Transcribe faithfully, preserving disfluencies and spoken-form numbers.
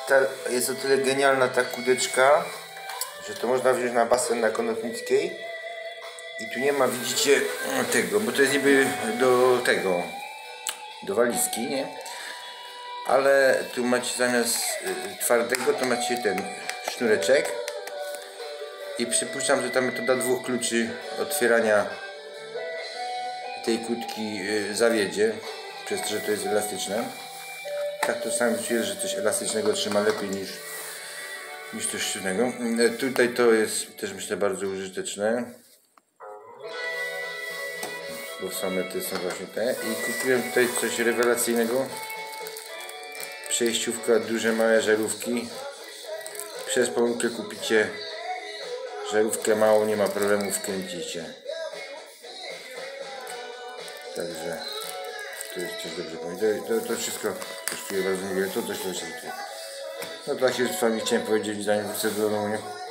ta, jest o tyle genialna ta kudeczka, że to można wziąć na basen na Konopnickiej i tu nie ma, widzicie, tego, bo to jest niby do tego, do walizki, nie? Ale tu macie zamiast twardego, to macie ten sznureczek i przypuszczam, że ta metoda dwóch kluczy otwierania tej kłódki zawiedzie, przez to, że to jest elastyczne. Tak to sam czuję, że coś elastycznego trzyma lepiej niż, niż coś sztywnego. Tutaj to jest też, myślę, bardzo użyteczne, bo same te są właśnie te. I kupiłem tutaj coś rewelacyjnego. Przejściówka, duże, małe żarówki. Przez pomyłkę kupicie żarówkę małą, nie ma problemu, wkręcicie. Także to jest coś dobrze powiedzieć. To, to wszystko kosztuje bardzo niewiele. To coś to się. No tak się z wami chciałem powiedzieć, zanim wrócę do domu, nie?